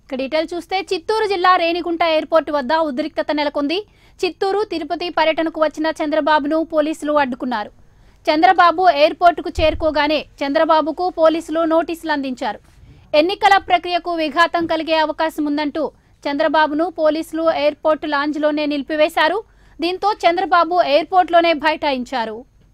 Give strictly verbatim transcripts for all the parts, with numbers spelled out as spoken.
Detail చూస్తే చిత్తూరు జిల్లా Renigunta airport వద్ద ఉద్రిక్తత నెలకొంది. చిత్తూరు తిరుపతి పర్యటనకు వచ్చిన చంద్రబాబును పోలీసులు అడ్డుకున్నారు. చంద్రబాబు ఎయిర్పోర్టుకు చేరుకోగానే చంద్రబాబుకు పోలీసులు నోటీసులు అందించారు. ఎన్నికల ప్రక్రియకు విఘాతం కలిగే అవకాశం ఉందంటూ చంద్రబాబును పోలీసులు ఎయిర్పోర్ట్ లాంజ్లోనే నిలిపివేశారు. దీంతో చంద్రబాబు ఎయిర్పోర్ట్లోనే బైఠాయించారు.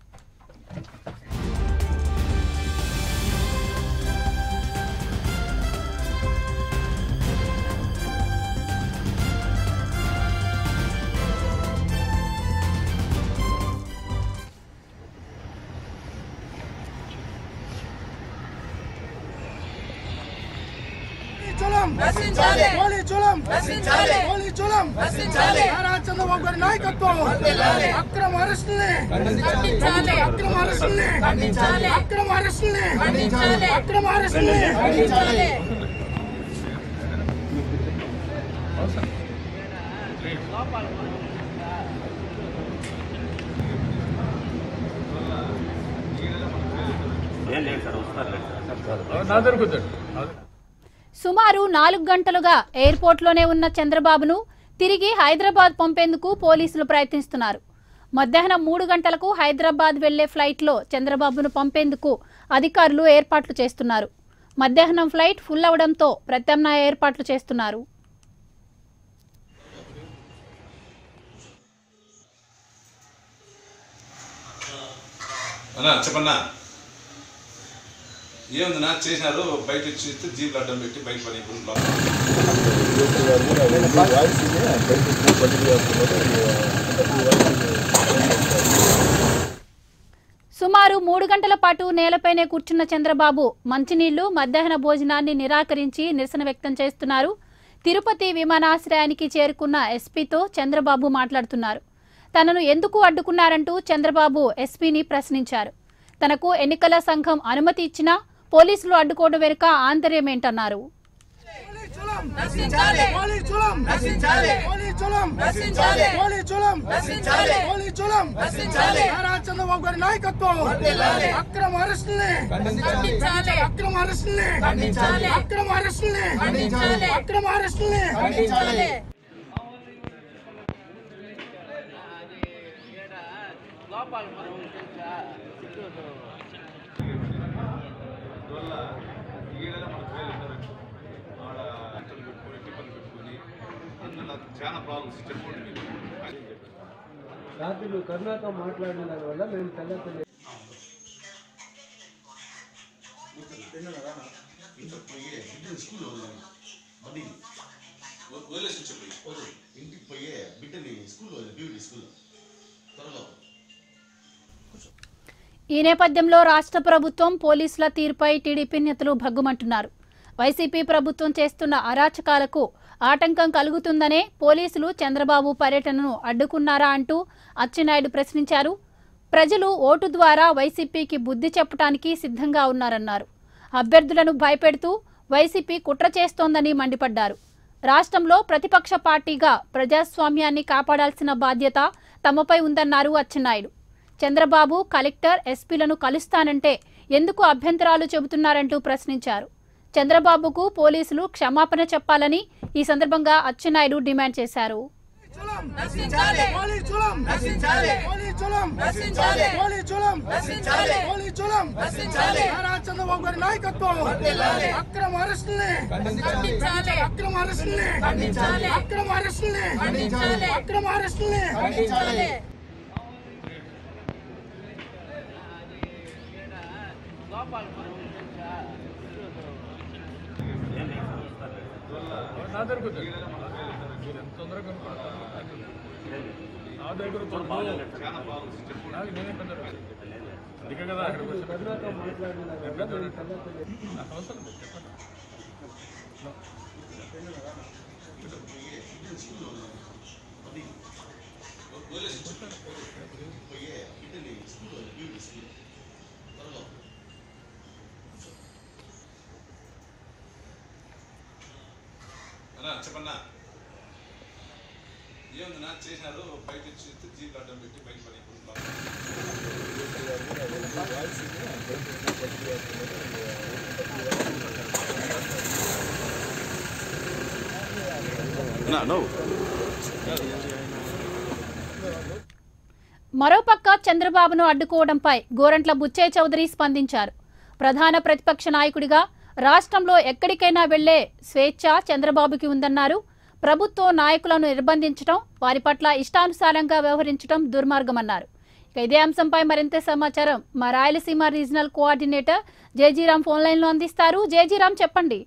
చంద్రబాబు గారి నాయకత్వం అక్రమ అరెస్టుల్ని అక్రమ అరెస్టుల్ని అక్రమ అరెస్టుల్ని అక్రమ అరెస్టుల్ని సుమారు నాలుగు గంటలుగా ఎయిర్పోర్ట్లోనే ఉన్న చంద్రబాబును తిరిగి హైదరాబాద్ పంపేందుకు పోలీసులు ప్రయత్నిస్తున్నారు. మధ్యాహ్నం మూడు గంటలకు హైదరాబాద్ వెళ్లే ఫ్లైట్లో చంద్రబాబును పంపేందుకు అధికారులు ఏర్పాట్లు చేస్తున్నారు. మధ్యాహ్నం ఫ్లైట్ ఫుల్ అవడంతో ప్రత్యామ్నాయ ఏర్పాట్లు చేస్తున్నారు. ఏముందినా చేసినారు బయట వచ్చి జీపులు అడ్డం పెట్టి బయట పని సుమారు మూడు గంటల పాటు నేలపైనే కూర్చున్న చంద్రబాబు మంచినీళ్లు మధ్యాహ్న భోజనాన్ని నిరాకరించి నిరసన వ్యక్తం చేస్తున్నారు. తిరుపతి విమానాశ్రయానికి చేరుకున్న ఎస్పీతో చంద్రబాబు మాట్లాడుతున్నారు. తనను ఎందుకు అడ్డుకున్నారంటూ చంద్రబాబు ఎస్పీని ప్రశ్నించారు. తనకు ఎన్నికల సంఘం అనుమతి ఇచ్చినా పోలీసులు అడ్డుకోవడం వెనుక ఆంతర్యం ఏంటన్నారు. చంద్రబాబు గారి నాయకత్వం అక్రమ అరెస్టుల్ని అక్రమ అరెస్టుల్ని అక్రమ అరెస్టుల్ని అక్రమ అరెస్టుల్ని చాలా ప్రాబ్లమ్స్ చెప్పండి. రాత్రి నువ్వు కరుణాతో మాట్లాడిన దానివల్ల మేము తెల్లతల్లి ఇంటికి పోయే బిడ్డని స్కూల్లో బ్యూటీ స్కూల్లో త్వరలో. ఈ నేపథ్యంలో రాష్ట్ర ప్రభుత్వం పోలీసుల తీరుపై టీడీపీ నేతలు భగ్గుమంటున్నారు. వైసీపీ ప్రభుత్వం చేస్తున్న అరాచకాలకు ఆటంకం కలుగుతుందనే పోలీసులు చంద్రబాబు పర్యటనను అడ్డుకున్నారా అంటూ అచ్చెన్నాయుడు ప్రశ్నించారు. ప్రజలు ఓటు ద్వారా వైసీపీకి బుద్ధి చెప్పడానికి సిద్ధంగా ఉన్నారన్నారు. అభ్యర్థులను భయపెడుతూ వైసీపీ కుట్ర చేస్తోందని మండిపడ్డారు. రాష్ట్రంలో ప్రతిపక్ష పార్టీగా ప్రజాస్వామ్యాన్ని కాపాడాల్సిన బాధ్యత తమపై ఉందన్నారు అచ్చెన్నాయుడు. చంద్రబాబు కలెక్టర్ ఎస్పీలను కలుస్తానంటే ఎందుకు అభ్యంతరాలు చెబుతున్నారంటూ ప్రశ్నించారు. చంద్రబాబుకు పోలీసులు క్షమాపణ చెప్పాలని ఈ సందర్భంగా అచ్చెన్నాయుడు డిమాండ్ చేశారు. చంద్రబాబు గారి నాయకత్వం అక్రమ అరెస్టుల్ని అక్రమ అరెస్టుల్ని అక్రమ అరెస్టుల్ని అక్రమ అరెస్టుల్ని నా దగ్గర తొందరగా నా దగ్గర నేనే పెద్ద అందుకే కదా అక్కడికి వచ్చి కరుణాతో మాట్లాడిన నాకు అవసరం లేదు చెప్పండి. చెప్పన్నా ఏముందినా చేసినారు బయట వచ్చి జీపులు అడ్డం పెట్టి బయట పని మరోపక్క చంద్రబాబును అడ్డుకోవడంపై గోరంట్ల బుచ్చయ్య చౌదరి స్పందించారు. ప్రధాన ప్రతిపక్ష నాయకుడిగా రాష్ట్రంలో ఎక్కడికైనా వెళ్లే స్వేచ్ఛ చంద్రబాబుకి ఉందన్నారు. ప్రభుత్వం నాయకులను నిర్బంధించడం, వారి పట్ల ఇష్టానుసారంగా వ్యవహరించడం దుర్మార్గమన్నారు. ఇక ఇదే అంశంపై మరింత సమాచారం మా Rayalaseema regional coordinator Jejeeram phone line లో అందిస్తారు. జేజీరాం చెప్పండి.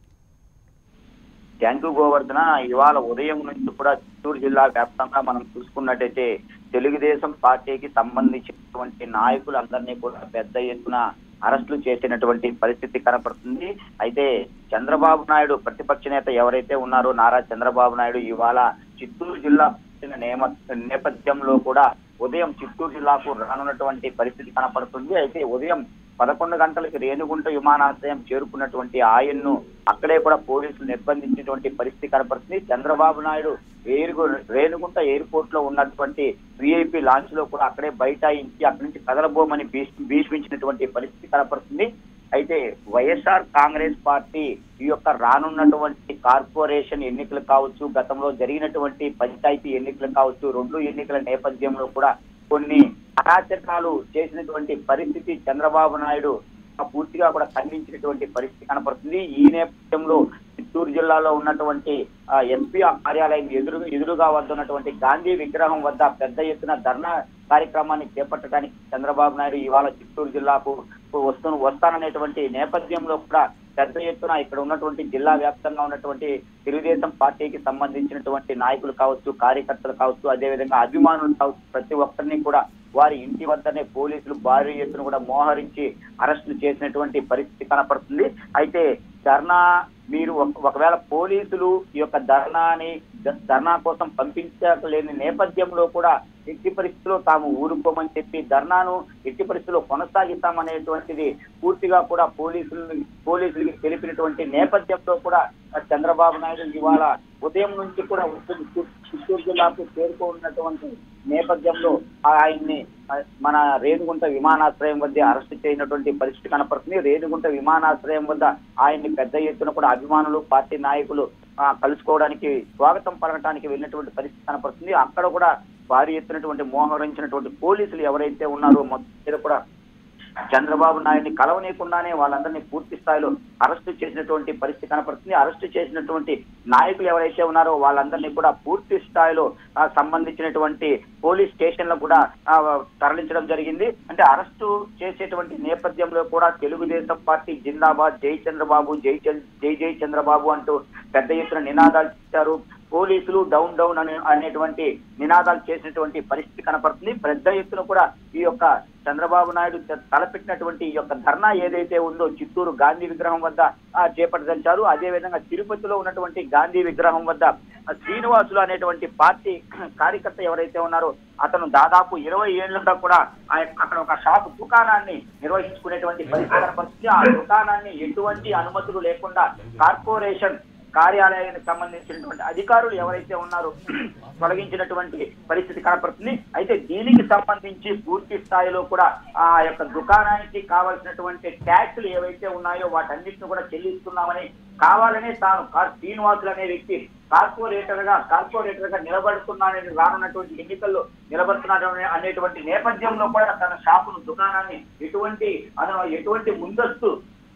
Thank you Govardhana. ఇవాళ ఉదయం నుంచి కూడా చిత్తూరు జిల్లా వ్యాప్తంగా మనం చూసుకున్నట్టయితే తెలుగుదేశం పార్టీకి సంబంధించినటువంటి నాయకులందరినీ కూడా పెద్ద ఎత్తున అరెస్టులు చేసినటువంటి పరిస్థితి కనపడుతుంది. అయితే చంద్రబాబు నాయుడు ప్రతిపక్ష నేత ఎవరైతే ఉన్నారో నారా చంద్రబాబు నాయుడు ఇవాళ చిత్తూరు జిల్లా నేపథ్యంలో కూడా ఉదయం చిత్తూరు జిల్లాకు రానున్నటువంటి పరిస్థితి కనపడుతుంది. అయితే ఉదయం పదకొండు గంటలకి రేణిగుంట విమానాశ్రయం చేరుకున్నటువంటి ఆయన్ను అక్కడే కూడా పోలీసులు నిర్బంధించినటువంటి పరిస్థితి కనపడుతుంది. చంద్రబాబు నాయుడు ఎయిర్ రేణిగుంట ఎయిర్పోర్ట్ లో ఉన్నటువంటి విఐపి లాంచ్ లో కూడా అక్కడే బైఠాయించి అక్కడి నుంచి కదలబోమని భీష్మించినటువంటి పరిస్థితి కనపడుతుంది. అయితే వైఎస్ఆర్ కాంగ్రెస్ పార్టీ ఈ యొక్క రానున్నటువంటి కార్పొరేషన్ ఎన్నికలు కావచ్చు, గతంలో జరిగినటువంటి పంచాయతీ ఎన్నికలు కావచ్చు, రెండు ఎన్నికల నేపథ్యంలో కూడా కొన్ని అరాచకాలు చేసినటువంటి పరిస్థితి చంద్రబాబు నాయుడు పూర్తిగా కూడా ఖండించినటువంటి పరిస్థితి కనపడుతుంది. ఈ నేపథ్యంలో చిత్తూరు జిల్లాలో ఉన్నటువంటి ఎస్పీ కార్యాలయం ఎదురు ఎదురుగా వద్ద ఉన్నటువంటి గాంధీ విగ్రహం వద్ద పెద్ద ఎత్తున ధర్నా కార్యక్రమాన్ని చేపట్టడానికి చంద్రబాబు నాయుడు ఇవాళ చిత్తూరు జిల్లాకు వస్తు వస్తాననేటువంటి నేపథ్యంలో కూడా పెద్ద ఎత్తున ఇక్కడ ఉన్నటువంటి జిల్లా వ్యాప్తంగా ఉన్నటువంటి తెలుగుదేశం పార్టీకి సంబంధించినటువంటి నాయకులు కావచ్చు, కార్యకర్తలు కావచ్చు, అదేవిధంగా అభిమానులు కావచ్చు, ప్రతి ఒక్కరిని కూడా వారి ఇంటి వద్దనే పోలీసులు భారీ ఎత్తున కూడా మోహరించి అరెస్టులు చేసినటువంటి పరిస్థితి కనపడుతుంది. అయితే ధర్నా మీరు ఒకవేళ పోలీసులు ఈ యొక్క ధర్నాని ధర్నా కోసం పంపించలేని నేపథ్యంలో కూడా ఎట్టి పరిస్థితుల్లో తాము ఊరుకోమని చెప్పి ధర్నాను ఎట్టి పరిస్థితుల్లో కొనసాగిస్తామనేటువంటిది పూర్తిగా కూడా పోలీసులు పోలీసులకి తెలిపినటువంటి నేపథ్యంలో కూడా చంద్రబాబు నాయుడు ఇవాళ ఉదయం నుంచి కూడా చిత్తూరు జిల్లాకు చేరుకున్నటువంటి నేపథ్యంలో ఆయన్ని మన రేణిగుంట విమానాశ్రయం వద్ద అరెస్టు చేయనటువంటి పరిస్థితి కనపడుతుంది. రేణిగుంట విమానాశ్రయం వద్ద ఆయన్ని పెద్ద ఎత్తున కూడా అభిమానులు, పార్టీ నాయకులు కలుసుకోవడానికి, స్వాగతం పలకడానికి వెళ్ళినటువంటి పరిస్థితి కనపడుతుంది. అక్కడ కూడా భారీ ఎత్తునటువంటి మోహరించినటువంటి పోలీసులు ఎవరైతే ఉన్నారో మొత్తం కూడా చంద్రబాబు నాయుడిని కలవనీయకుండానే వాళ్ళందరినీ పూర్తి స్థాయిలో అరెస్టు చేసినటువంటి పరిస్థితి కనపడుతుంది. అరెస్టు చేసినటువంటి నాయకులు ఎవరైతే ఉన్నారో వాళ్ళందరినీ కూడా పూర్తి స్థాయిలో సంబంధించినటువంటి పోలీస్ స్టేషన్లో కూడా తరలించడం జరిగింది. అంటే అరెస్టు చేసేటువంటి నేపథ్యంలో కూడా తెలుగుదేశం పార్టీ జిందాబాద్, జై చంద్రబాబు, జై జై జై చంద్రబాబు అంటూ పెద్ద ఎత్తున నినాదాలు ఇచ్చారు. పోలీసులు డౌన్ డౌన్ అనే అనేటువంటి నినాదాలు చేసినటువంటి పరిస్థితి కనపడుతుంది. పెద్ద ఎత్తున కూడా ఈ యొక్క చంద్రబాబు నాయుడు తలపెట్టినటువంటి ఈ యొక్క ధర్నా ఏదైతే ఉందో చిత్తూరు గాంధీ విగ్రహం వద్ద చేపట్టదలిచారు. అదేవిధంగా తిరుపతిలో ఉన్నటువంటి గాంధీ విగ్రహం వద్ద శ్రీనివాసులు అనేటువంటి పార్టీ కార్యకర్త ఎవరైతే ఉన్నారో అతను దాదాపు ఇరవై ఏళ్లుగా కూడా అక్కడ ఒక షాపు దుకాణాన్ని నిర్వహించుకునేటువంటి పరిస్థితి కనపడుతుంది. ఆ దుకాణాన్ని ఎటువంటి అనుమతులు లేకుండా కార్పొరేషన్ కార్యాలయానికి సంబంధించినటువంటి అధికారులు ఎవరైతే ఉన్నారో తొలగించినటువంటి పరిస్థితి కనపడుతుంది. అయితే దీనికి సంబంధించి పూర్తి స్థాయిలో కూడా ఆ యొక్క దుకాణానికి కావాల్సినటువంటి ట్యాక్సులు ఏవైతే ఉన్నాయో వాటన్నిటిని కూడా చెల్లిస్తున్నామని కావాలనే తాను శ్రీనివాసులు అనే వ్యక్తి కార్పొరేటర్ గా కార్పొరేటర్ గా నిలబడుతున్నానని రానున్నటువంటి ఎన్నికల్లో నిలబడుతున్నాడు అనేటువంటి నేపథ్యంలో కూడా తన షాపును దుకాణాన్ని ఎటువంటి ఎటువంటి ముందస్తు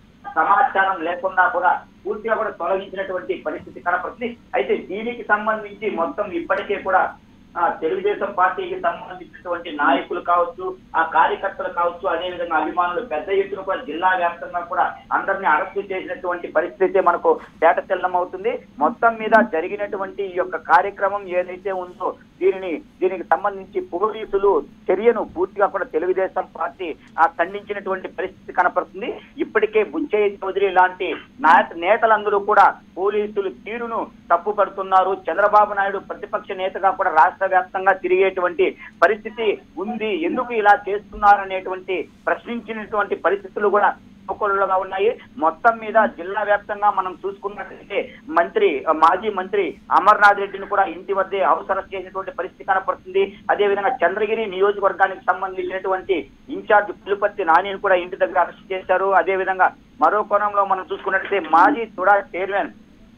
సమాచారం లేకుండా కూడా పూర్తిగా కూడా తొలగించినటువంటి పరిస్థితి కనపడుతుంది. అయితే దీనికి సంబంధించి మొత్తం ఇప్పటికే కూడా తెలుగుదేశం పార్టీకి సంబంధించినటువంటి నాయకులు కావచ్చు, ఆ కార్యకర్తలు కావచ్చు, అదేవిధంగా అభిమానులు పెద్ద ఎత్తున కూడా జిల్లా వ్యాప్తంగా కూడా అందరినీ అరెస్టు చేసినటువంటి పరిస్థితి మనకు తేటతెల్లం అవుతుంది. మొత్తం మీద జరిగినటువంటి ఈ యొక్క కార్యక్రమం ఏదైతే ఉందో దీనిని దీనికి సంబంధించి పోలీసులు చర్యను పూర్తిగా కూడా తెలుగుదేశం పార్టీ ఖండించినటువంటి పరిస్థితి కనపడుతుంది. ఇప్పటికే బుచ్చయ్య చౌదరి లాంటి నేతలందరూ కూడా పోలీసులు తీరును తప్పుపడుతున్నారు. చంద్రబాబు నాయుడు ప్రతిపక్ష నేతగా కూడా రాష్ట్ర వ్యాప్తంగా తిరిగేటువంటి పరిస్థితి ఉంది, ఎందుకు ఇలా చేస్తున్నారనేటువంటి ప్రశ్నించినటువంటి పరిస్థితులు కూడా గా ఉన్నాయి. మొత్తం మీద జిల్లా వ్యాప్తంగా మనం చూసుకున్నట్లయితే మంత్రి మాజీ మంత్రి అమర్నాథ్ రెడ్డిని కూడా ఇంటి వద్దే హౌస్ అరెస్ట్ చేసినటువంటి పరిస్థితి కనపడుతుంది. అదేవిధంగా చంద్రగిరి నియోజకవర్గానికి సంబంధించినటువంటి ఇన్ఛార్జ్ పులిపర్తి నానిని కూడా ఇంటి దగ్గర అరెస్ట్ చేశారు. అదేవిధంగా మరో కోణంలో మనం చూసుకున్నట్లయితే మాజీ తుడా చైర్మన్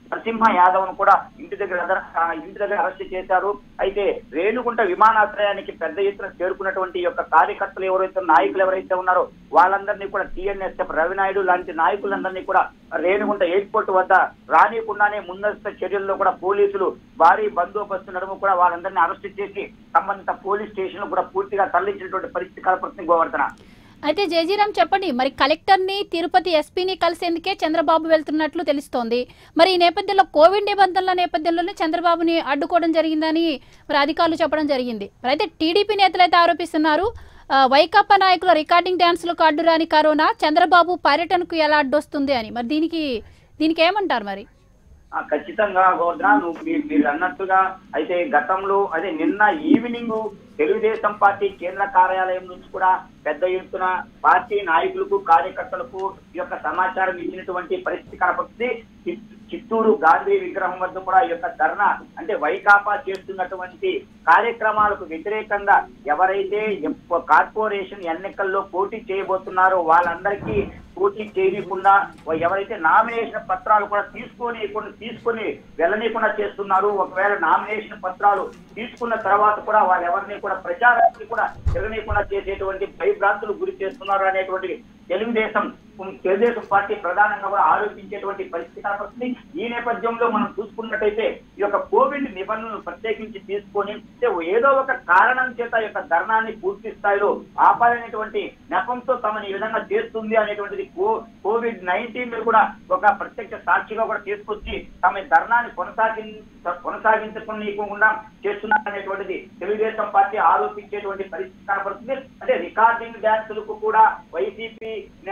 నరసింహ యాదవ్ ను కూడా ఇంటి దగ్గర ఇంటి దగ్గర అరెస్ట్ చేశారు. అయితే రేణుగుంట విమానాశ్రయానికి పెద్ద ఎత్తున చేరుకున్నటువంటి యొక్క కార్యకర్తలు ఎవరైతే నాయకులు ఎవరైతే ఉన్నారో వాళ్ళందరినీ కూడా టీఎన్ఎస్ఎఫ్ రవినాయుడు లాంటి నాయకులందరినీ కూడా రేణుగుంట ఎయిర్పోర్ట్ వద్ద రానియకుండానే ముందస్తు చర్యల్లో కూడా పోలీసులు భారీ బందోబస్తు నడుము కూడా వాళ్ళందరినీ అరెస్ట్ చేసి సంబంధిత పోలీస్ స్టేషన్ కూడా పూర్తిగా తరలించినటువంటి పరిస్థితి కనపడుతుంది గోవర్ధన. అయితే జయజీరామ్ చెప్పండి, మరి కలెక్టర్ని తిరుపతి ఎస్పీని కలిసేందుకే చంద్రబాబు వెళ్తున్నట్లు తెలుస్తోంది. మరి ఈ నేపథ్యంలో కోవిడ్ నిబంధనల నేపథ్యంలోనే చంద్రబాబుని అడ్డుకోవడం జరిగిందని మరి అధికారులు చెప్పడం జరిగింది. మరి అయితే టీడీపీ నేతలు అయితే ఆరోపిస్తున్నారు, వైకాపా నాయకుల రికార్డింగ్ డ్యాన్సులకు అడ్డురాని కరోనా చంద్రబాబు పర్యటనకు ఎలా అడ్డొస్తుంది అని. మరి దీనికి దీనికి ఏమంటారు మరి? ఖచ్చితంగా గోవర్ధన, నువ్వు మీరు అన్నట్టుగా అయితే గతంలో అదే నిన్న ఈవినింగ్ తెలుగుదేశం పార్టీ కేంద్ర కార్యాలయం నుంచి కూడా పెద్ద ఎత్తున పార్టీ నాయకులకు కార్యకర్తలకు ఈ యొక్క సమాచారం ఇచ్చినటువంటి పరిస్థితి కనపడుతుంది. చిత్తూరు గాంధీ విగ్రహం వద్ద కూడా ఈ యొక్క ధర్నా అంటే వైకాపా చేస్తున్నటువంటి కార్యక్రమాలకు వ్యతిరేకంగా ఎవరైతే కార్పొరేషన్ ఎన్నికల్లో పోటీ చేయబోతున్నారో వాళ్ళందరికీ పోటీ చేయకుండా ఎవరైతే నామినేషన్ పత్రాలు కూడా తీసుకొని తీసుకొని వెళ్ళనీయకుండా చేస్తున్నారు. ఒకవేళ నామినేషన్ పత్రాలు తీసుకున్న తర్వాత కూడా వాళ్ళు ఎవరిని కూడా ప్రచారానికి కూడా తిరగనీయకుండా చేసేటువంటి భయభ్రాంతులు గురి చేస్తున్నారు అనేటువంటి తెలుగుదేశం తెలుగుదేశం పార్టీ ప్రధానంగా కూడా ఆరోపించేటువంటి పరిస్థితి కనపడుతుంది. ఈ నేపథ్యంలో మనం చూసుకున్నట్టయితే ఈ యొక్క కోవిడ్ నిబంధనలు ప్రత్యేకించి తీసుకొని ఏదో ఒక కారణం చేత ఈ యొక్క ధర్నాన్ని పూర్తి స్థాయిలో ఆపాలనేటువంటి నెపంతో తమని ఈ విధంగా చేస్తుంది అనేటువంటిది కోవిడ్ నైన్టీన్ కూడా ఒక ప్రత్యక్ష సాక్షిగా కూడా తీసుకొచ్చి తమ ధర్నాన్ని కొనసాగి కొనసాగించకుండా చేస్తున్నారనేటువంటిది తెలుగుదేశం పార్టీ ఆరోపించేటువంటి పరిస్థితి కనపడుతుంది. అంటే రికార్డింగ్ డ్యాన్సులకు కూడా వైసీపీ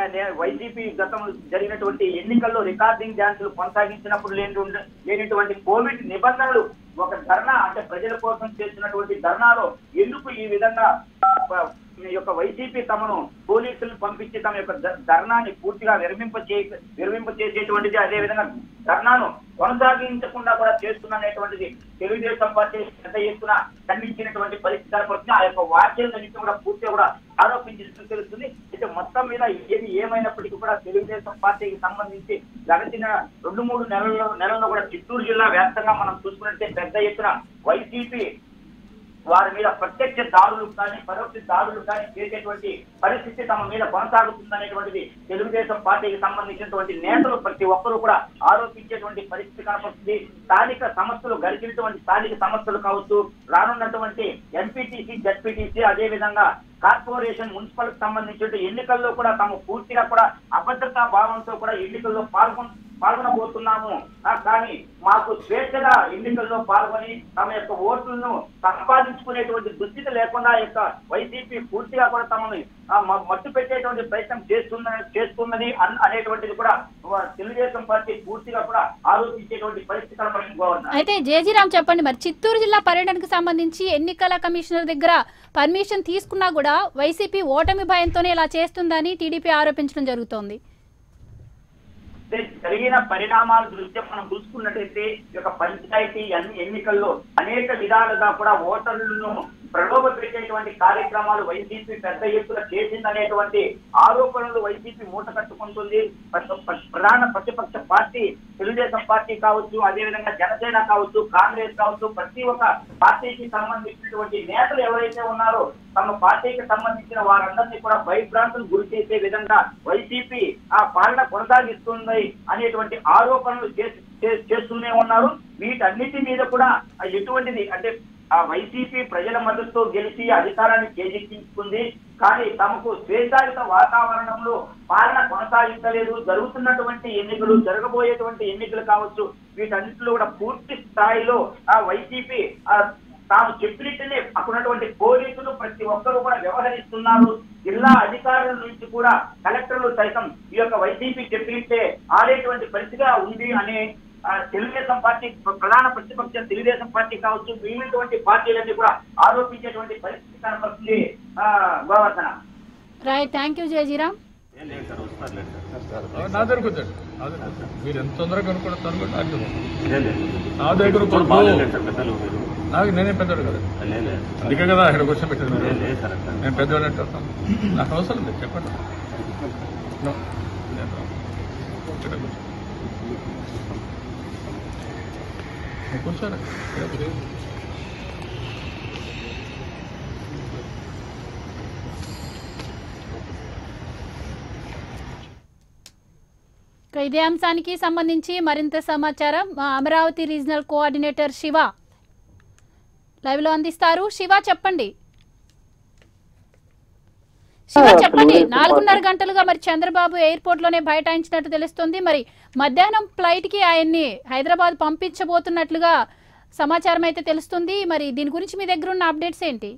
వైసీపీ గతంలో జరిగినటువంటి ఎన్నికల్లో రికార్డింగ్ డ్యాన్సులు కొనసాగించినప్పుడు లేని లేనటువంటి కోవిడ్ నిబంధనలు ఒక ధర్నా అంటే ప్రజల కోసం చేస్తున్నటువంటి ధర్నాలో ఎందుకు ఈ విధంగా యొక్క వైసీపీ తమను పోలీసులు పంపించి తమ యొక్క ధర్నాన్ని పూర్తిగా విరమింప చే విరమింప చేసేటువంటిది అదేవిధంగా ధర్నాను కొనసాగించకుండా కూడా చేస్తున్నటువంటిది తెలుగుదేశం పార్టీ పెద్ద ఎత్తున ఖండించినటువంటి పరిస్థితి కనపడుతుంది. ఆ యొక్క వ్యాఖ్యలన్నింటినీ కూడా పూర్తిగా కూడా ఆరోపించినట్టు తెలుస్తుంది. అయితే మొత్తం మీద ఏది ఏమైనప్పటికీ కూడా తెలుగుదేశం పార్టీకి సంబంధించి గడిచిన రెండు మూడు నెలల్లో నెలల్లో కూడా చిత్తూరు జిల్లా వ్యాప్తంగా మనం చూసుకున్నట్టే పెద్ద ఎత్తున వైసీపీ వారి మీద ప్రత్యక్ష దాడులు కానీ పరోక్ష దాడులు కానీ చేసేటువంటి పరిస్థితి తమ మీద కొనసాగుతుందనేటువంటిది తెలుగుదేశం పార్టీకి సంబంధించినటువంటి నేతలు ప్రతి ఒక్కరూ కూడా ఆరోపించేటువంటి పరిస్థితి కనపడుతుంది. స్థానిక సంస్థలు గడిచినటువంటి స్థానిక సంస్థలు కావచ్చు, రానున్నటువంటి ఎంపీటీసీ జడ్పీటీసీ అదేవిధంగా కార్పొరేషన్ మున్సిపల్ సంబంధించిన ఎన్నికల్లో కూడా తాము పూర్తిగా కూడా అభద్రతా భావంతో కూడా ఎన్నికల్లో పాల్గొ పాల్గొనబోతున్నాము కానీ మాకు స్వేచ్ఛగా ఎన్నికల్లో పాల్గొని తమ యొక్క ఓట్లను సంపాదించుకునేటువంటి దుస్థితి లేకుండా యొక్క వైసీపీ పూర్తిగా కూడా తమను మట్టు పెట్టేటువంటి ప్రయత్నం చేస్తున్న చేస్తున్నది అనేటువంటిది కూడా తెలుగుదేశం పార్టీ పూర్తిగా కూడా ఆరోపించేటువంటి పరిస్థితి కనపడుతుంది. అయితే జయజీరామ్ చెప్పండి, మరి చిత్తూరు జిల్లా పర్యటనకు సంబంధించి ఎన్నికల కమిషనర్ దగ్గర పర్మిషన్ తీసుకున్నా కూడా వైసీపీ ఓటమి భయంతోనే ఇలా చేస్తుందని టీడీపీ ఆరోపించడం జరుగుతోంది. జరిగిన పరిణామాల దృష్ట్యా మనం చూసుకున్నట్టయితే ఈ యొక్క పంచాయతీ ఎన్నికల్లో అనేక విధాలుగా కూడా ఓటర్లను ప్రలోభ పెట్టేటువంటి కార్యక్రమాలు వైసీపీ పెద్ద ఎత్తున చేసిందనేటువంటి ఆరోపణలు వైసీపీ మూట కట్టుకుంటుంది. ప్రధాన ప్రతిపక్ష పార్టీ తెలుగుదేశం పార్టీ కావచ్చు, అదేవిధంగా జనసేన కావచ్చు, కాంగ్రెస్ కావచ్చు, ప్రతి ఒక్క పార్టీకి సంబంధించినటువంటి నేతలు ఎవరైతే ఉన్నారో తమ పార్టీకి సంబంధించిన వారందరినీ కూడా భయభ్రాంతులు గురి చేసే విధంగా వైసీపీ ఆ పాలన కొనసాగిస్తుంది అనేటువంటి ఆరోపణలు చేస్తూనే ఉన్నారు. వీటన్నిటి మీద కూడా ఎటువంటిది అంటే ఆ వైసీపీ ప్రజల మద్దతుతో గెలిచి అధికారాన్ని చేజిక్కించుకుంది కానీ తమకు స్వేచ్ఛాయుత వాతావరణంలో పాలన కొనసాగించలేదు. జరుగుతున్నటువంటి ఎన్నికలు జరగబోయేటువంటి ఎన్నికలు కావచ్చు వీటన్నిటిలో కూడా పూర్తి స్థాయిలో ఆ వైసీపీ తాము చెప్పినట్టునే అక్కడున్నటువంటి పోలీసులు ప్రతి ఒక్కరూ కూడా వ్యవహరిస్తున్నారు. జిల్లా అధికారుల నుంచి కూడా కలెక్టర్లు సైతం ఈ యొక్క వైసీపీ చెప్పినట్టే ఆడేటువంటి పరిస్థితిగా ఉంది అనే తెలుగుదేశం పార్టీ ప్రధాన ప్రతిపక్ష తెలుగుదేశం పార్టీ కావచ్చు మిగిలినటువంటి పార్టీలన్నీ కూడా ఆరోపించేటువంటి పరిస్థితి కనపడుతుంది. Govardhana right, thank you Jayajeeram. నా దగ్గర కూర్చోండి, మీరు ఎంత తొందరగా కనుక్కోవడం అనుకుంటే నా దగ్గర నాకు నేనే పెద్దోడు కదా, అందుకే కదా ఇక్కడ క్వశ్చన్ పెట్టాను. నేను పెద్దోడు అంటే నాకు అవసరం లేదు, చెప్పండి. కూర్చోరా. ఇదే అంశానికి సంబంధించి మరింత సమాచారం మా Amaravati regional coordinator Shiva live లో అందిస్తారు. శివ చెప్పండి. శివ చెప్పండి నాలుగున్నర గంటలుగా మరి చంద్రబాబు ఎయిర్పోర్ట్ లోనే బైఠాయించినట్టు తెలుస్తుంది. మరి మధ్యాహ్నం ఫ్లైట్ కి ఆయన్ని హైదరాబాద్ పంపించబోతున్నట్లుగా సమాచారం అయితే తెలుస్తుంది. మరి దీని గురించి మీ దగ్గర ఉన్న అప్డేట్స్ ఏంటి?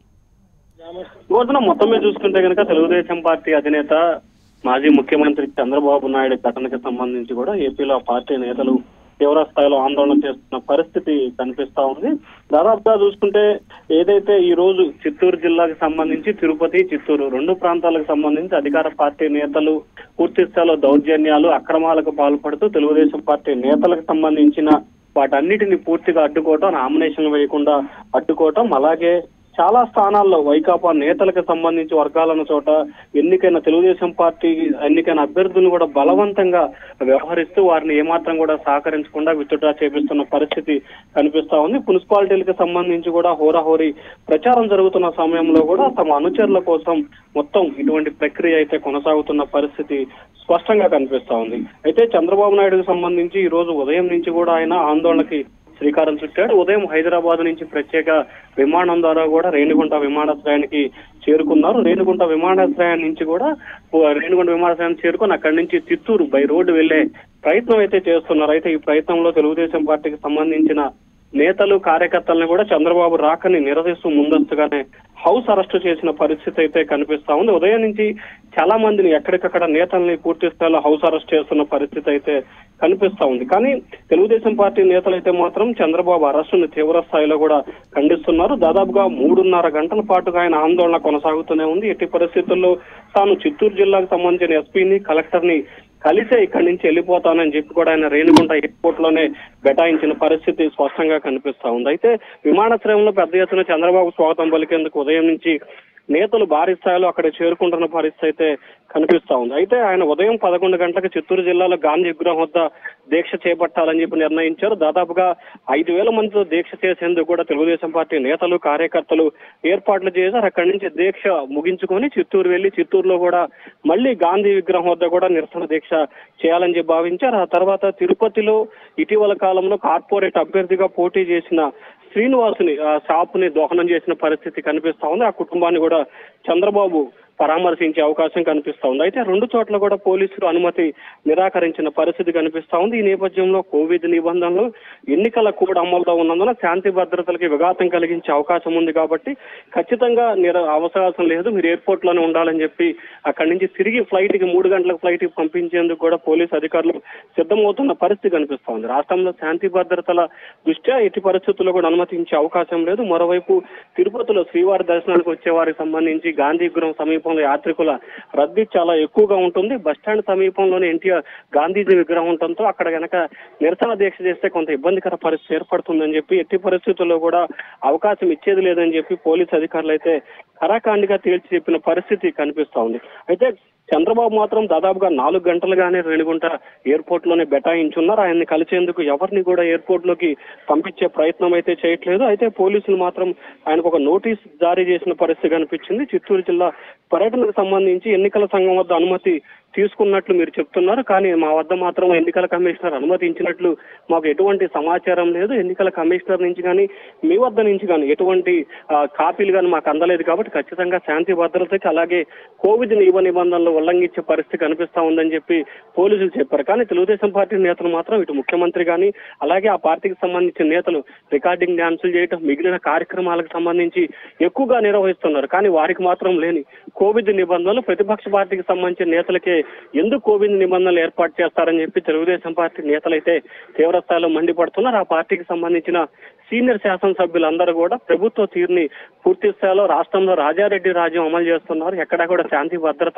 రోజున మొత్తం మీద చూసుకుంటే కనుక తెలుగుదేశం పార్టీ అధినేత మాజీ ముఖ్యమంత్రి చంద్రబాబు నాయుడు ఘటనకు సంబంధించి కూడా ఏపీలో పార్టీ నేతలు తీవ్ర స్థాయిలో ఆందోళన చేస్తున్న పరిస్థితి కనిపిస్తా ఉంది. దాదాపుగా చూసుకుంటే ఏదైతే ఈ రోజు చిత్తూరు జిల్లాకు సంబంధించి తిరుపతి, చిత్తూరు రెండు ప్రాంతాలకు సంబంధించి అధికార పార్టీ నేతలు పూర్తి స్థాయిలో దౌర్జన్యాలు, అక్రమాలకు పాల్పడుతూ తెలుగుదేశం పార్టీ నేతలకు సంబంధించిన వాటన్నిటిని పూర్తిగా అడ్డుకోవటం, నామినేషన్లు వేయకుండా అడ్డుకోవటం, అలాగే చాలా స్థానాల్లో వైకాపా నేతలకు సంబంధించి వర్గాలను చోట ఎన్నికైన తెలుగుదేశం పార్టీ ఎన్నికైన అభ్యర్థులను కూడా బలవంతంగా వ్యవహరిస్తూ వారిని ఏమాత్రం కూడా సహకరించకుండా విత్డ్రా చేపిస్తున్న పరిస్థితి కనిపిస్తా ఉంది. మున్సిపాలిటీలకు సంబంధించి కూడా హోరాహోరీ ప్రచారం జరుగుతున్న సమయంలో కూడా తమ అనుచరుల కోసం మొత్తం ఇటువంటి ప్రక్రియ అయితే కొనసాగుతున్న పరిస్థితి స్పష్టంగా కనిపిస్తా ఉంది. అయితే చంద్రబాబు నాయుడుకు సంబంధించి ఈ రోజు ఉదయం నుంచి కూడా ఆయన ఆందోళనకి శ్రీకారం చుట్టాడు. ఉదయం హైదరాబాద్ నుంచి ప్రత్యేక విమానం ద్వారా కూడా రేణిగుంట విమానాశ్రయానికి చేరుకున్నారు. రేణిగుంట విమానాశ్రయం నుంచి కూడా రేణిగుంట విమానాశ్రయానికి చేరుకుని అక్కడి నుంచి చిత్తూరు బై రోడ్డు వెళ్లే ప్రయత్నం అయితే చేస్తున్నారు. అయితే ఈ ప్రయత్నంలో తెలుగుదేశం పార్టీకి సంబంధించిన నేతలు, కార్యకర్తలను కూడా చంద్రబాబు రాకని నిరసిస్తూ ముందస్తుగానే హౌస్ అరెస్టు చేసిన పరిస్థితి అయితే కనిపిస్తా ఉంది. ఉదయం నుంచి చాలా మందిని ఎక్కడికక్కడ నేతల్ని పూర్తి స్థాయిలో హౌస్ అరెస్ట్ చేస్తున్న పరిస్థితి అయితే కనిపిస్తా ఉంది. కానీ తెలుగుదేశం పార్టీ నేతలు అయితే మాత్రం చంద్రబాబు అరెస్టును తీవ్ర స్థాయిలో కూడా ఖండిస్తున్నారు. దాదాపుగా మూడున్నర గంటల పాటుగా ఆయన ఆందోళన కొనసాగుతూనే ఉంది. ఎట్టి పరిస్థితుల్లో తాను చిత్తూరు జిల్లాకు సంబంధించిన ఎస్పీని, కలెక్టర్ని కలిసే ఇక్కడి నుంచి వెళ్ళిపోతానని చెప్పి కూడా ఆయన రేణిగుంట ఎయిర్పోర్ట్ లోనే బైఠాయించిన పరిస్థితి స్పష్టంగా కనిపిస్తా ఉంది. అయితే విమానాశ్రయంలో పెద్ద ఎత్తున చంద్రబాబు స్వాగతం పలికేందుకు ఉదయం నుంచి నేతలు భారీ స్థాయిలో అక్కడ చేరుకుంటున్న పరిస్థితి అయితే కనిపిస్తా ఉంది. అయితే ఆయన ఉదయం పదకొండు గంటలకు చిత్తూరు జిల్లాలో గాంధీ విగ్రహం వద్ద దీక్ష చేపట్టాలని చెప్పి నిర్ణయించారు. దాదాపుగా ఐదు వేల మందితో దీక్ష చేసేందుకు కూడా తెలుగుదేశం పార్టీ నేతలు, కార్యకర్తలు ఏర్పాట్లు చేశారు. అక్కడి నుంచి దీక్ష ముగించుకొని చిత్తూరు వెళ్లి చిత్తూరులో కూడా మళ్లీ గాంధీ విగ్రహం వద్ద కూడా నిరసన దీక్ష చేయాలని చెప్పి భావించారు. ఆ తర్వాత తిరుపతిలో ఇటీవల కాలంలో కార్పొరేట్ అభ్యర్థిగా పోటీ చేసిన శ్రీనివాసుని ఆ షాపుని దోహనం చేసిన పరిస్థితి కనిపిస్తా ఉంది. ఆ కుటుంబాన్ని కూడా చంద్రబాబు పరామర్శించే అవకాశం కనిపిస్తా ఉంది. అయితే రెండు చోట్ల కూడా పోలీసులు అనుమతి నిరాకరించిన పరిస్థితి కనిపిస్తా ఉంది. ఈ నేపథ్యంలో కోవిడ్ నిబంధనలు, ఎన్నికల కోడ్ అమలులో ఉన్నందున శాంతి భద్రతలకి విఘాతం కలిగించే అవకాశం ఉంది కాబట్టి ఖచ్చితంగా నిర అవకాశం లేదు, మీరు ఎయిర్పోర్ట్ లోనే ఉండాలని చెప్పి అక్కడి నుంచి తిరిగి ఫ్లైట్ కి మూడు గంటలకు ఫ్లైట్ కి పంపించేందుకు కూడా పోలీసు అధికారులు సిద్ధమవుతున్న పరిస్థితి కనిపిస్తా ఉంది. రాష్ట్రంలో శాంతి భద్రతల దృష్ట్యా ఎట్టి పరిస్థితుల్లో కూడా అనుమతించే అవకాశం లేదు. మరోవైపు తిరుపతిలో శ్రీవారి దర్శనానికి వచ్చే వారికి సంబంధించి గాంధీ విగ్రహం సమీపంలో యాత్రికుల రద్దీ చాలా ఎక్కువగా ఉంటుంది. బస్టాండ్ సమీపంలోనే ఎన్టీఆర్ గాంధీజీ విగ్రహం ఉండటంతో అక్కడ గనక నిరసన దీక్ష చేస్తే కొంత ఇబ్బందికర పరిస్థితి ఏర్పడుతుందని చెప్పి ఎట్టి పరిస్థితుల్లో కూడా అవకాశం ఇచ్చేది లేదని చెప్పి పోలీసు అధికారులు అయితే ఖరాఖండిగా తేల్చి చెప్పిన పరిస్థితి కనిపిస్తా ఉంది. అయితే చంద్రబాబు మాత్రం దాదాపుగా నాలుగు గంటలుగానే రేణిగుంట ఎయిర్పోర్ట్ లోనే బైఠాయించున్నారు. ఆయన్ని కలిసేందుకు ఎవరిని కూడా ఎయిర్పోర్ట్ లోకి పంపించే ప్రయత్నం అయితే చేయట్లేదు. అయితే పోలీసులు మాత్రం ఆయనకు ఒక నోటీస్ జారీ చేసిన పరిస్థితి కనిపించింది. చిత్తూరు జిల్లా పర్యటనకు సంబంధించి ఎన్నికల సంఘం వద్ద అనుమతి తీసుకున్నట్లు మీరు చెప్తున్నారు, కానీ మా వద్ద మాత్రం ఎన్నికల కమిషనర్ అనుమతించినట్లు మాకు ఎటువంటి సమాచారం లేదు. ఎన్నికల కమిషనర్ నుంచి కానీ మీ వద్ద నుంచి కానీ ఎటువంటి కాపీలు కానీ మాకు అందలేదు కాబట్టి ఖచ్చితంగా శాంతి భద్రతకి అలాగే కోవిడ్ నియమ నిబంధనలు ఉల్లంఘించే పరిస్థితి కనిపిస్తా ఉందని చెప్పి పోలీసులు చెప్పారు. కానీ తెలుగుదేశం పార్టీ నేతలు మాత్రం ఇటు ముఖ్యమంత్రి కానీ అలాగే ఆ పార్టీకి సంబంధించిన నేతలు రికార్డింగ్ డాన్సులు చేయటం, మిగిలిన కార్యక్రమాలకు సంబంధించి ఎక్కువగా నిర్వహిస్తున్నారు. కానీ వారికి మాత్రం లేని కోవిడ్ నిబంధనలు ప్రతిపక్ష పార్టీకి సంబంధించిన నేతలకే ఎందుకు కోవిడ్ నిబంధనలు ఏర్పాటు చేస్తారని చెప్పి తెలుగుదేశం పార్టీ నేతలైతే తీవ్ర స్థాయిలో మండిపడుతున్నారు. ఆ పార్టీకి సంబంధించిన సీనియర్ శాసనసభ్యులందరూ కూడా ప్రభుత్వ తీరుని పూర్తి స్థాయిలో రాష్ట్రంలో రాజారెడ్డి రాజ్యం అమలు చేస్తున్నారు. ఎక్కడా కూడా శాంతి భద్రతలు కానీ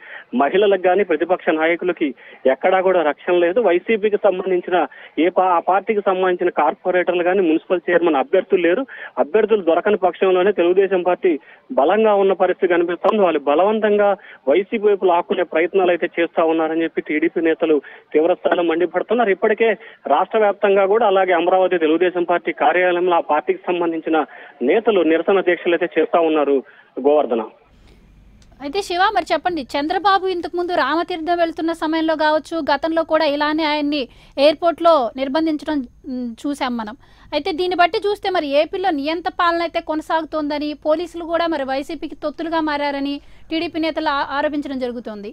మహిళలకు కానీ ప్రతిపక్ష నాయకులకి ఎక్కడా కూడా రక్షణ లేదు. వైసీపీకి సంబంధించిన ఏ ఆ పార్టీకి సంబంధించిన కార్పొరేటర్లు కానీ మున్సిపల్ చైర్మన్ అభ్యర్థులు లేరు. అభ్యర్థులు దొరకని పక్షంలోనే తెలుగుదేశం పార్టీ బలంగా ఉన్న పరిస్థితి కనిపిస్తోంది. వాళ్ళు బలవంతంగా వైసీపీ వైపు లాక్కునే ప్రయత్నాలు అయితే చేస్తా ఉన్నారని చెప్పి టీడీపీ నేతలు తీవ్రస్థాయిలో మండిపడుతున్నారు. ఇప్పటికే రాష్ట్ర వ్యాప్తంగా కూడా అలాగే అమరావతి తెలుగుదేశం పార్టీ కార్యాలయంలో ఆ పార్టీకి సంబంధించిన నేతలు నిరసన దీక్షలు అయితే చేస్తా ఉన్నారు. గోవర్ధన, అయితే శివ మరి చెప్పండి, చంద్రబాబు ఇంతకు ముందు రామతీర్థం వెళ్తున్న సమయంలో కావచ్చు, గతంలో కూడా ఇలానే ఆయన్ని ఎయిర్పోర్ట్లో నిర్బంధించడం చూసాం మనం. అయితే దీన్ని బట్టి చూస్తే మరి ఏపీలో నియంత పాలన అయితే కొనసాగుతోందని, పోలీసులు కూడా మరి వైసీపీకి తొత్తులుగా మారారని టీడీపీ నేతలు ఆరోపించడం జరుగుతోంది.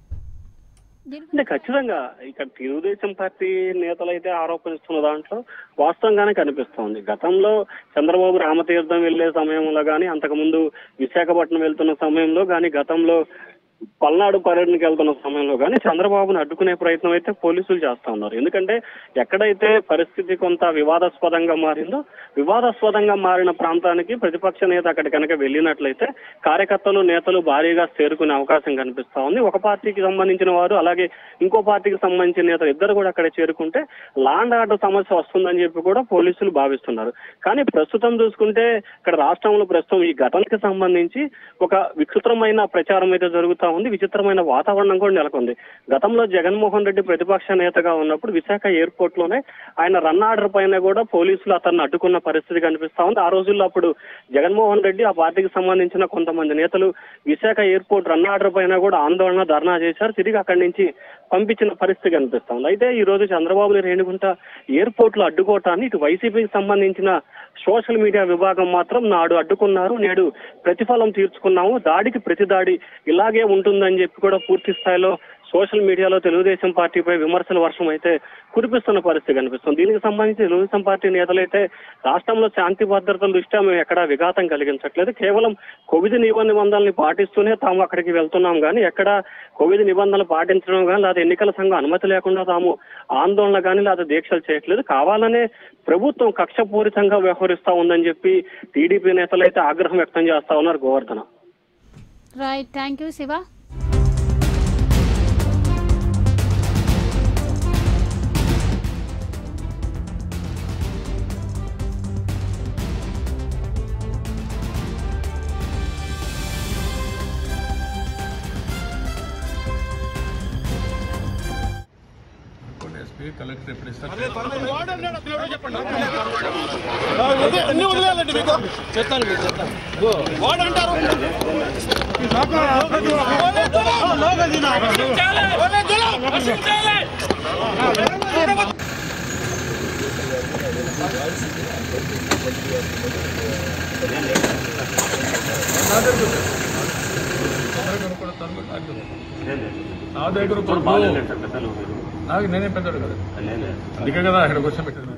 అంటే ఖచ్చితంగా ఇక్కడ తెలుగుదేశం పార్టీ నేతలు అయితే ఆరోపిస్తున్న దాంట్లో వాస్తవంగానే కనిపిస్తోంది. గతంలో చంద్రబాబు రామతీర్థం వెళ్లే సమయంలో కానీ, అంతకుముందు విశాఖపట్నం వెళ్తున్న సమయంలో కానీ, గతంలో పల్నాడు పర్యటనకి వెళ్తున్న సమయంలో కానీ చంద్రబాబును అడ్డుకునే ప్రయత్నం అయితే పోలీసులు చేస్తా ఉన్నారు. ఎందుకంటే ఎక్కడైతే పరిస్థితి కొంత వివాదాస్పదంగా మారిందో, వివాదాస్పదంగా మారిన ప్రాంతానికి ప్రతిపక్ష నేత అక్కడ కనుక వెళ్ళినట్లయితే కార్యకర్తలు నేతలు భారీగా చేరుకునే అవకాశం కనిపిస్తా ఉంది. ఒక పార్టీకి సంబంధించిన వారు అలాగే ఇంకో పార్టీకి సంబంధించిన నేతలు ఇద్దరు కూడా అక్కడ చేరుకుంటే లాండ్ ఆర్డర్ సమస్య వస్తుందని చెప్పి కూడా పోలీసులు భావిస్తున్నారు. కానీ ప్రస్తుతం చూసుకుంటే ఇక్కడ రాష్ట్రంలో ప్రస్తుతం ఈ ఘటనకి సంబంధించి ఒక విచిత్రమైన ప్రచారం అయితే జరుగుతా ఉంది. విచిత్రమైన వాతావరణం కూడా నెలకొంది. గతంలో జగన్మోహన్ రెడ్డి ప్రతిపక్ష నేతగా ఉన్నప్పుడు విశాఖ ఎయిర్పోర్ట్ లోనే ఆయన రన్ ఆర్డర్ పైన కూడా పోలీసులు అతన్ని అడ్డుకున్న పరిస్థితి కనిపిస్తా ఉంది. ఆ రోజుల్లో అప్పుడు జగన్మోహన్ రెడ్డి ఆ పార్టీకి సంబంధించిన కొంతమంది నేతలు విశాఖ ఎయిర్పోర్ట్ రన్ ఆర్డర్ పైన కూడా ఆందోళన ధర్నా చేశారు. తిరిగి అక్కడి నుంచి పంపించిన పరిస్థితి కనిపిస్తా ఉంది. అయితే ఈ రోజు చంద్రబాబు రేణిగుంట ఎయిర్పోర్ట్ లో అడ్డుకోవటాన్ని ఇటు వైసీపీకి సంబంధించిన సోషల్ మీడియా విభాగం మాత్రం నాడు అడ్డుకున్నారు, నేడు ప్రతిఫలం తీర్చుకున్నాము, దాడికి ప్రతి దాడి ఇలాగే ఉంటుందని చెప్పి కూడా పూర్తి స్థాయిలో సోషల్ మీడియాలో తెలుగుదేశం పార్టీపై విమర్శల వర్షం అయితే కురిపిస్తున్న పరిస్థితి కనిపిస్తుంది. దీనికి సంబంధించి తెలుగుదేశం పార్టీ నేతలైతే రాష్ట్రంలో శాంతి భద్రతల దృష్ట్యా మేము ఎక్కడా విఘాతం కలిగించట్లేదు, కేవలం కోవిడ్ నిబంధనల్ని పాటిస్తూనే తాము అక్కడికి వెళ్తున్నాం కానీ ఎక్కడ కోవిడ్ నిబంధనలు పాటించడం కానీ లేదా ఎన్నికల సంఘం అనుమతి లేకుండా తాము ఆందోళన కానీ లేదా దీక్షలు చేయట్లేదు, కావాలనే ప్రభుత్వం కక్షపూరితంగా వ్యవహరిస్తా ఉందని చెప్పి టీడీపీ నేతలు అయితే ఆగ్రహం వ్యక్తం చేస్తా ఉన్నారు. Govardhana. Right, thank you Shiva. Collector ఎప్పుడు ఇస్తారు? అన్ని వదిలేయాలండి మీకు చెప్తాను మీరు చెప్తాను వాడు అంటారు నా దగ్గర నాకు నేనే పెద్దడు కదా, అందుకే కదా ఇక్కడ క్వశ్చన్ పెట్టాను.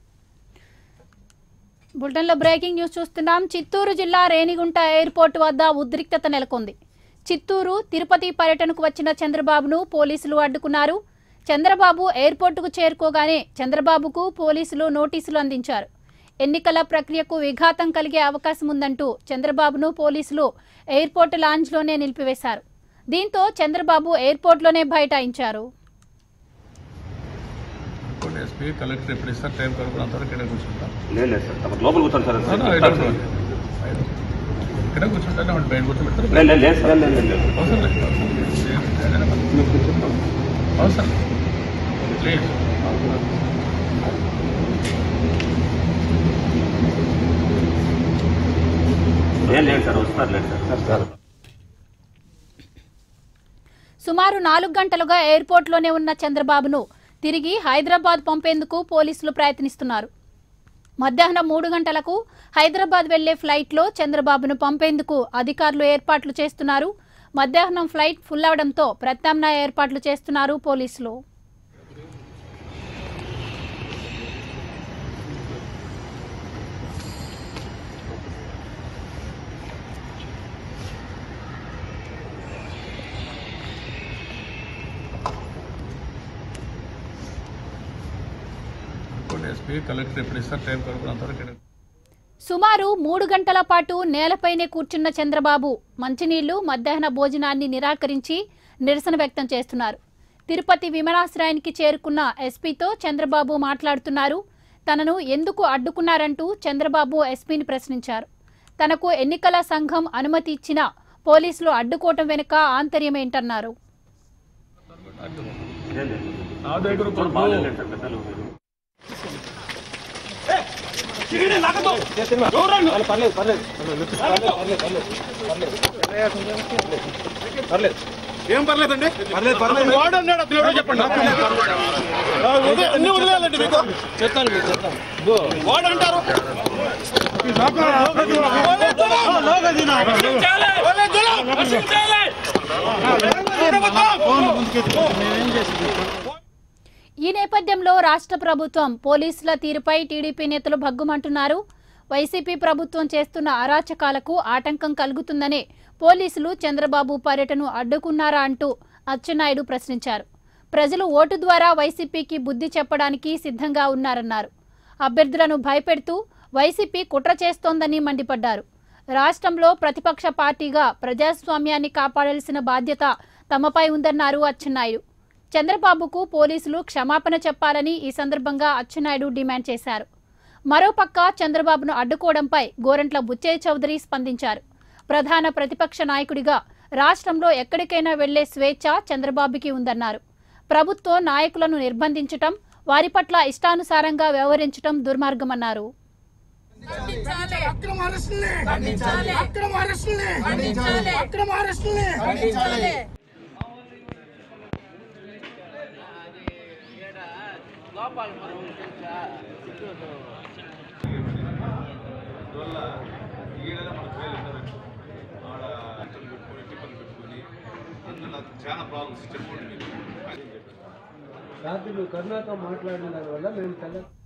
బులెటిన్లో బ్రేకింగ్ న్యూస్ చూస్తున్నాం. చిత్తూరు జిల్లా రేణిగుంట ఎయిర్పోర్ట్ వద్ద ఉద్రిక్తత నెలకొంది. చిత్తూరు తిరుపతి పర్యటనకు వచ్చిన చంద్రబాబును పోలీసులు అడ్డుకున్నారు. చంద్రబాబు ఎయిర్పోర్టుకు చేరుకోగానే చంద్రబాబుకు పోలీసులు నోటీసులు అందించారు. ఎన్నికల ప్రక్రియకు విఘాతం కలిగే అవకాశం ఉందంటూ చంద్రబాబును పోలీసులు ఎయిర్పోర్ట్ లాంజ్లోనే నిలిపివేశారు. దీంతో చంద్రబాబు ఎయిర్పోర్ట్లోనే బైఠాయించారు. ఎస్పీ కలెక్టర్ ఎప్పుడు ఇస్తారు టైం కనుక అంతవరకు ఇక్కడ కూర్చుంటాం. లోపల కూర్చోండి సార్. ఇక్కడ కూర్చుంటానే బయట కూర్చోబెడతారు. అవసరం ప్లీజ్. సుమారు నాలుగు గంటలుగా ఎయిర్పోర్ట్లోనే ఉన్న చంద్రబాబును తిరిగి హైదరాబాద్ పంపేందుకు పోలీసులు ప్రయత్నిస్తున్నారు. మధ్యాహ్నం మూడు గంటలకు హైదరాబాద్ వెళ్లే ఫ్లైట్లో చంద్రబాబును పంపేందుకు అధికారులు ఏర్పాట్లు చేస్తున్నారు. మధ్యాహ్నం ఫ్లైట్ ఫుల్ అవడంతో ప్రత్యామ్నాయ ఏర్పాట్లు చేస్తున్నారు పోలీసులు. ఎస్పీ కలెక్టర్ ఎప్పుడు ఇస్తారు టైం కనుక అంతవరకు ఇక్కడ సుమారు మూడు గంటల పాటు నేలపైనే కూర్చున్న చంద్రబాబు మంచినీళ్లు మధ్యాహ్న భోజనాన్ని నిరాకరించి నిరసన వ్యక్తం చేస్తున్నారు. తిరుపతి విమానాశ్రయానికి చేరుకున్న ఎస్పీతో చంద్రబాబు మాట్లాడుతున్నారు. తనను ఎందుకు అడ్డుకున్నారంటూ చంద్రబాబు ఎస్పీని ప్రశ్నించారు. తనకు ఎన్నికల సంఘం అనుమతి ఇచ్చినా పోలీసులు అడ్డుకోవటం వెనుక ఆంతర్యమేంటన్నారు. ఏం పర్లేదండి, పర్లేదు పర్లేదు వాడు అన్నాడు. అతను ఎవరో చెప్పండి, అన్ని వదిలేయాలండి మీకు చెప్తాను మీకు చెప్తాను వాడు అంటారు. ఈ నేపథ్యంలో రాష్ట్ర ప్రభుత్వం పోలీసుల తీరుపై టీడీపీ నేతలు భగ్గుమంటున్నారు. వైసీపీ ప్రభుత్వం చేస్తున్న అరాచకాలకు ఆటంకం కలుగుతుందనే పోలీసులు చంద్రబాబు పర్యటనను అడ్డుకున్నారా అంటూ అచ్చెన్నాయుడు ప్రశ్నించారు. ప్రజలు ఓటు ద్వారా వైసీపీకి బుద్ధి చెప్పడానికి సిద్ధంగా ఉన్నారన్నారు. అభ్యర్థులను భయపెడుతూ వైసీపీ కుట్ర చేస్తోందని మండిపడ్డారు. రాష్ట్రంలో ప్రతిపక్ష పార్టీగా ప్రజాస్వామ్యాన్ని కాపాడాల్సిన బాధ్యత తమపై ఉందన్నారు అచ్చెన్నాయుడు. చంద్రబాబుకు పోలీసులు క్షమాపణ చెప్పాలని ఈ సందర్భంగా అచ్చెన్నాయుడు డిమాండ్ చేశారు. మరోపక్క చంద్రబాబును అడ్డుకోవడంపై గోరంట్ల బుచ్చయ్య చౌదరి స్పందించారు. ప్రధాన ప్రతిపక్ష నాయకుడిగా రాష్ట్రంలో ఎక్కడికైనా వెళ్లే స్వేచ్ఛ చంద్రబాబుకి ఉందన్నారు. ప్రభుత్వం నాయకులను నిర్బంధించటం, వారి పట్ల ఇష్టానుసారంగా వ్యవహరించడం దుర్మార్గమన్నారు. చాలా ప్రాబ్లమ్స్ చెప్పండి. రాత్రి నువ్వు కర్ణాటక మాట్లాడిన దానివల్ల మేము తెల్ల